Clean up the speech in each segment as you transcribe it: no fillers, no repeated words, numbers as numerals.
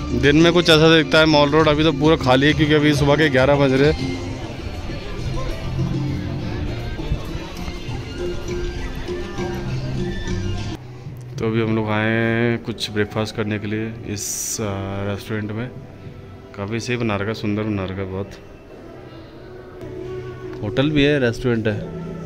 दिन में कुछ ऐसा दिखता है मॉल रोड। अभी तो पूरा खाली है क्योंकि अभी सुबह के 11 बज रहे। तो अभी हम लोग आए हैं कुछ ब्रेकफास्ट करने के लिए इस रेस्टोरेंट में। काफ़ी सही बना रखा है, सुंदर बना रखा है बहुत। होटल भी है, रेस्टोरेंट है,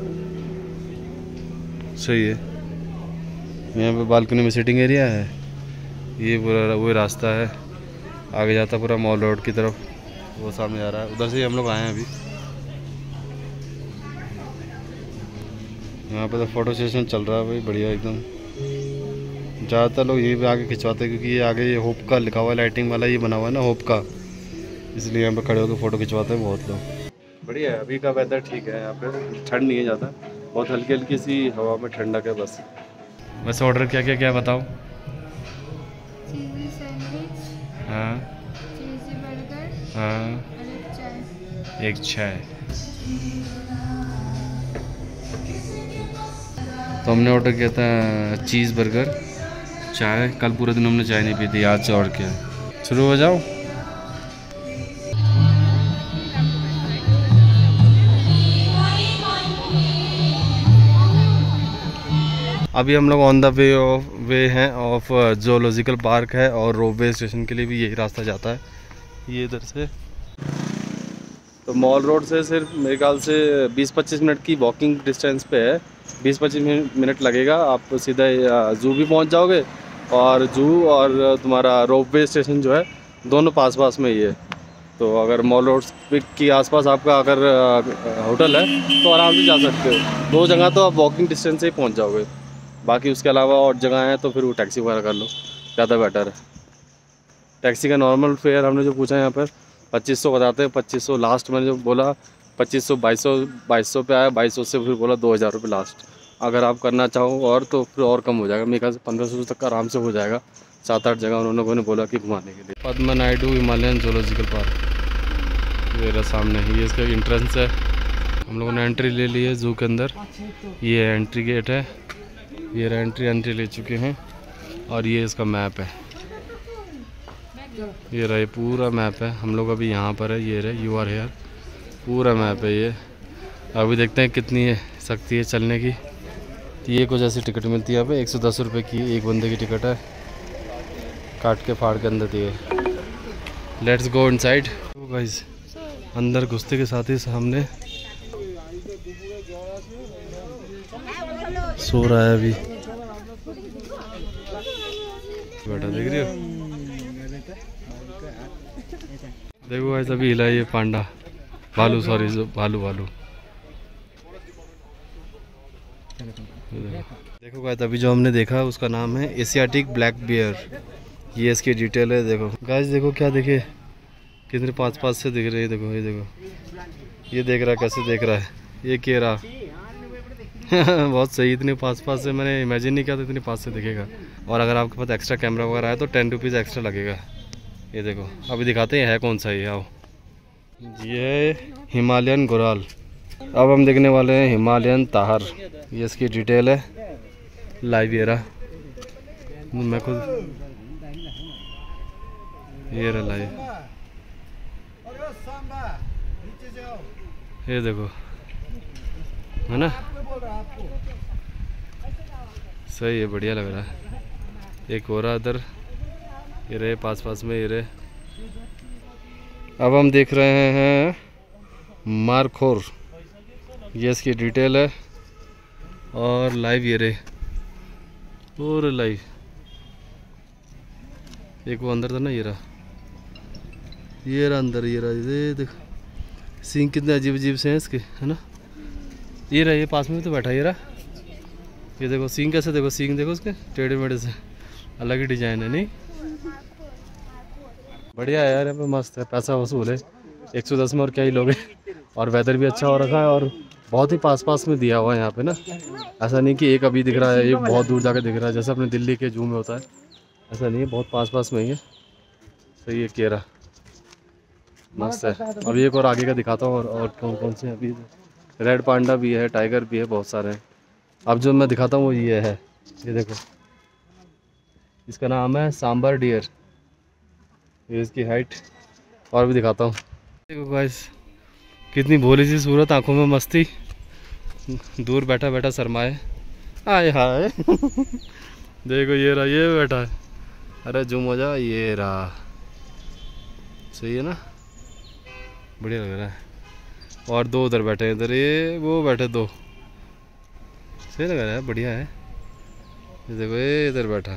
सही है। यहाँ पे बालकनी में सिटिंग एरिया है। ये पूरा वो रास्ता है, आगे जाता पूरा मॉल रोड की तरफ, वो सामने जा रहा है। उधर से ही हम लोग आए हैं अभी। यहाँ पे तो फोटो सेशन चल रहा है भाई, बढ़िया एकदम। ज़्यादातर लोग यहीं पे आके खिंचवाते हैं क्योंकि ये आगे ये होप का लिखा हुआ है, लाइटिंग वाला ये बना हुआ है ना होप का, इसलिए यहाँ पे खड़े होकर फ़ोटो खिंचवाते हैं बहुत लोग। बढ़िया है, अभी का वेदर ठीक है, यहाँ पे ठंड नहीं है ज़्यादा, बहुत हल्की हल्की सी हवा में ठंडक है बस। वैसे ऑर्डर क्या बताओ? चीज़ी सैंडविच, हाँ चीज़ी बर्गर, हाँ, और एक चाय। तो हमने ऑर्डर किया था चीज़ बर्गर, चाय। कल पूरे दिन हमने चाय नहीं पी थी, आज से ऑर्डर किया। शुरू हो जाओ। अभी हम लोग ऑन द वे हैं ऑफ ज़ूलॉजिकल पार्क है, और रोपवे स्टेशन के लिए भी यही रास्ता जाता है, ये इधर से। तो मॉल रोड से सिर्फ मेरे ख्याल से 20-25 मिनट की वॉकिंग डिस्टेंस पे है। 20-25 मिनट लगेगा, आप सीधा जू भी पहुंच जाओगे। और जू और तुम्हारा रोपवे स्टेशन जो है दोनों पास पास में ही है। तो अगर मॉल रोड के आसपास आपका अगर होटल है तो आराम से जा सकते हो। दो जगह तो आप वॉकिंग डिस्टेंस से ही पहुँच जाओगे। बाकी उसके अलावा और जगह हैं तो फिर वो टैक्सी वगैरह कर लो, ज़्यादा बेटर है। टैक्सी का नॉर्मल फेयर हमने जो पूछा यहाँ पर 2500 बताते हैं। 2500 लास्ट मैंने जो बोला 2500 2200 पे आया। 2200 से फिर बोला 2000 रुपये लास्ट। अगर आप करना चाहो और तो फिर और कम हो जाएगा, मेरे ख्याल से 1500 तक का आराम से हो जाएगा। 7-8 जगह उन्होंने बोला कि घुमाने के लिए। Padma Naidu Himalayan zoological park मेरा सामने ही, ये इसका एंट्रेंस है। हम लोगों ने एंट्री ले ली है जू के अंदर। ये एंट्री गेट है, ये एंट्री ले चुके हैं। और ये इसका मैप है, ये रहा, पूरा मैप है। हम लोग अभी यहाँ पर है, ये रहे यू आर हेयर, पूरा मैप है ये। अभी देखते हैं कितनी है सकती है चलने की। ये कुछ ऐसी टिकट मिलती है यहाँ पे, 110 रुपये की एक बंदे की टिकट है। काट के फाड़ के अंदर दिए। Let's go inside. तो गाइस अंदर घुसते के साथ ही सामने सो रहा है अभी, बेटा देख रही हो? देखो गाइस अभी हिला ये पांडा, भालू, सॉरी भालू। देखो गाइस अभी जो हमने देखा उसका नाम है एशियाटिक ब्लैक बियर। ये इसकी डिटेल है। देखो गाइस, देखो क्या देखे, कितने पास से दिख रहे हैं। देखो ये देखो, ये देख रहा है कैसे देख रहा है, ये कह रहा बहुत सही। इतने पास से मैंने इमेजिन नहीं किया था इतने पास से दिखेगा। और अगर आपके पास एक्स्ट्रा कैमरा वगैरह है तो 10 रुपीज़ एक्स्ट्रा लगेगा। ये देखो अभी दिखाते हैं है कौन सा ये। आओ, ये हिमालयन गोराल। अब हम देखने वाले हैं हिमालयन ताहर। ये इसकी डिटेल है, लाइव ये रहा। मैं खुद ये रहा लाइव, ये देखो है ना, सही है, बढ़िया लग रहा है। एक और इधर ये रहे पास में, ये रहे। अब हम देख रहे हैं मारखोर, ये इसकी डिटेल है। और लाइव ये रहे, और लाइव एक वो अंदर था ना, ये रहा अंदर, ये रहा। ये देख सींग कितने अजीब से हैं इसके, है ना। ये रहा, ये पास में भी तो बैठा, ये रहा। ये देखो सींग कैसे, देखो सींग देखो उसके टेढ़े मेढ़े से, अलग ही डिजाइन है। नहीं बढ़िया है यार, यहाँ पे मस्त है, पैसा वसूल है। 110 में और क्या ही लोगे। और वेदर भी अच्छा हो रखा है, और बहुत ही पास में दिया हुआ है यहाँ पे ना। ऐसा नहीं कि एक अभी दिख रहा है, ये बहुत दूर जाके दिख रहा है, जैसे अपने दिल्ली के जू में होता है। ऐसा नहीं है, बहुत पास में ही है। सही है, केरा मस्त है। अभी एक और आगे का दिखाता हूँ, और कौन से अभी रेड पांडा भी है, टाइगर भी है, बहुत सारे हैं। अब जो मैं दिखाता हूँ वो ये है, ये देखो, इसका नाम है सांबर डियर। ये इसकी हाइट। और भी दिखाता हूँ। देखो गाइस, कितनी भोली सी सूरत, आंखों में मस्ती, दूर बैठा बैठा शर्माए। आए हाय देखो ये रहा, ये बैठा है। अरे जूम हो जा, ये रहा। सही है ना, बढ़िया लग रहा है। और दो उधर बैठे हैं, इधर ये वो बैठे दो। सही लग रहा है, बढ़िया है। ये देखो ये इधर बैठा।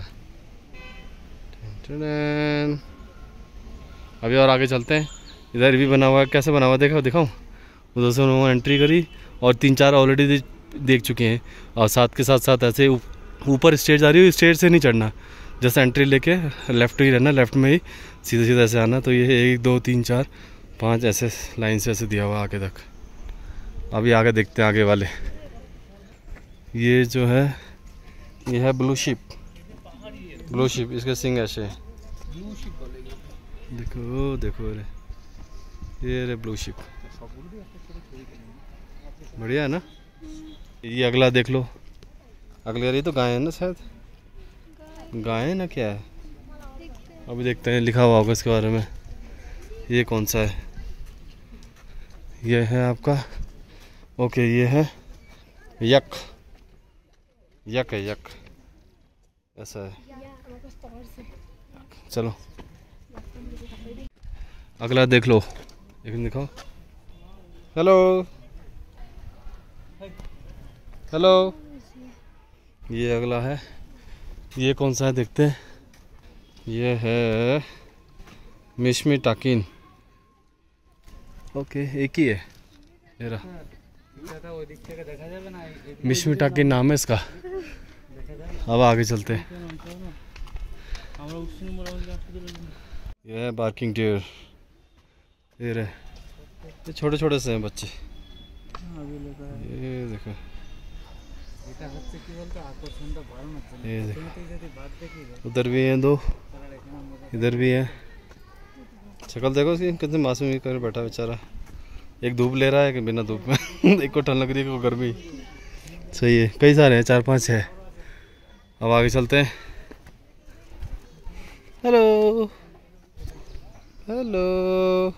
टन। अभी और आगे चलते हैं। इधर भी बना हुआ है, कैसे बना हुआ है देखो, दिखाऊं। उधर से उन्होंने एंट्री करी और 3-4 ऑलरेडी देख चुके हैं। और साथ के साथ साथ ऐसे ऊपर स्टेज आ रही है, स्टेज से नहीं चढ़ना, जैसे एंट्री लेके लेफ्ट ही रहना, लेफ्ट में ही सीधे सीधे ऐसे आना। तो ये 1 2 3 4 5 ऐसे लाइन से ऐसे दिया हुआ आगे तक। अभी आगे देखते हैं आगे वाले। ये जो है, ये है ब्लू शिप। ब्लू शिप, इसके सिंग ऐसे हैं। देखो देखो रे, ये रे ब्लू शिप, बढ़िया है ना। ये अगला देख लो, अगले वाली तो गाय है ना शायद, गाय है ना, क्या है। अभी देखते हैं, लिखा हुआ होगा इसके बारे में। ये कौन सा है, ये है आपका, ओके ये है यक, यक है यक, ऐसा है। चलो अगला देख लो, एक दिखाओ। हेलो हेलो, ये अगला है। ये कौन सा है देखते हैं। ये है मिशमी टाकिन। ओके, एक ही है ये रहा। मिशमी टाकिन नाम है इसका। अब आगे चलते हैं। ये है बार्किंग डियर। ये रहे, ये छोटे छोटे से हैं बच्चे। ये देखो, ये देखो, उधर भी हैं 2, इधर भी है। शक्ल देखो उसकी, कितने मासूम कर बैठा बेचारा। एक धूप ले रहा है, एक बिना धूप में एक को ठंड लग रही है, एक को गर्मी। सही है, कई सारे हैं, 4-5 है। अब आगे चलते हैं। Hello hello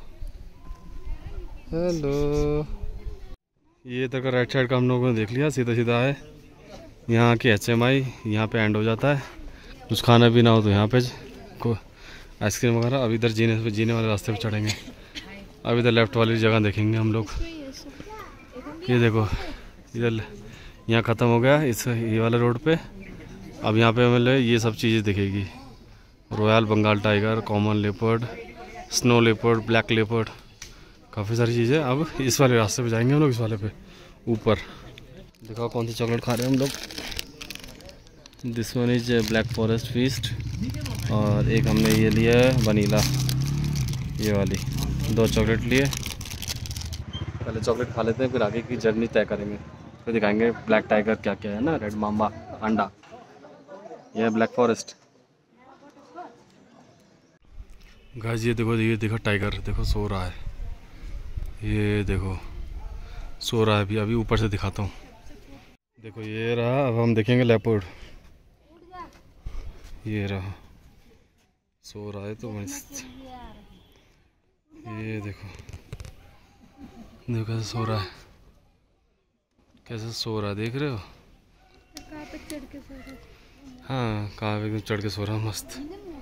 hello. ये इधर का राइट साइड का हम लोगों ने देख लिया, सीधा सीधा है। यहाँ की HMI यहाँ पे एंड हो जाता है। कुछ खाना पीना हो तो यहाँ पे को आइसक्रीम वगैरह। अब इधर जीने वाले रास्ते पे चढ़ेंगे। अब इधर लेफ्ट वाली जगह देखेंगे हम लोग। ये देखो, इधर यहाँ ख़त्म हो गया इस ये वाले रोड पे। अब यहाँ पे मतलब ये सब चीज़ें दिखेगी। Royal Bengal tiger, common leopard, snow leopard, black leopard, काफ़ी सारी चीज़ें। अब इस वाले रास्ते पे जाएंगे हम लोग, इस वाले पे ऊपर। देखो कौन सी चॉकलेट खा रहे हैं हम लोग। This one is black forest feast. और एक हमने ये लिया है वनीला, ये वाली। 2 चॉकलेट लिए। पहले चॉकलेट खा लेते हैं, फिर आगे की जर्नी तय करेंगे। फिर दिखाएंगे ब्लैक टाइगर क्या क्या है ना, रेड मामा, अंडा। यह है ब्लैक फॉरेस्ट। गाइस ये देखो टाइगर देखो सो रहा है। ये देखो सो रहा है। अभी ऊपर से दिखाता हूँ। देखो ये रहा। अब हम देखेंगे लेपर्ड। ये रहा, सो रहा है तो मस्त। ये देखो देखो कैसे सो रहा है, कैसे सो रहा है, देख रहे हो। हाँ, कहाँ पे एकदम चढ़ के सो रहा है, मस्त।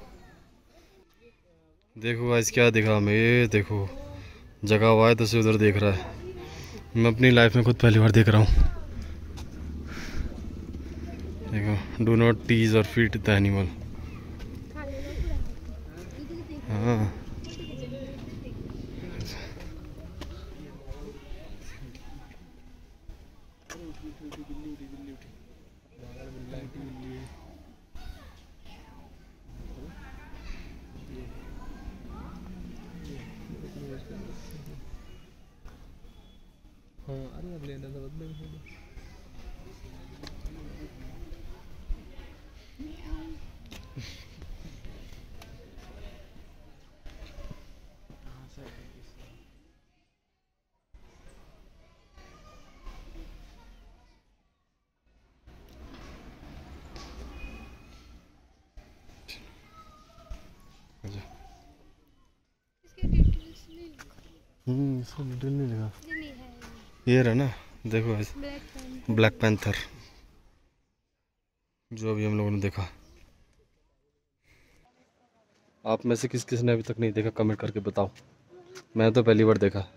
देखो गाइस क्या दिखा हमें। ये देखो जगह हुआ है तो से उधर देख रहा है। मैं अपनी लाइफ में खुद पहली बार देख रहा हूँ। देखो, डू नॉट टीज और फीड द एनिमल। हाँ इसका डिटेल नहीं लगा। नहीं है ये रहा ना, देखो ऐसे ब्लैक पेन। ब्लैक पैंथर, जो अभी हम लोगों ने देखा। आप में से किस किस ने अभी तक नहीं देखा, कमेंट करके बताओ। मैं तो पहली बार देखा।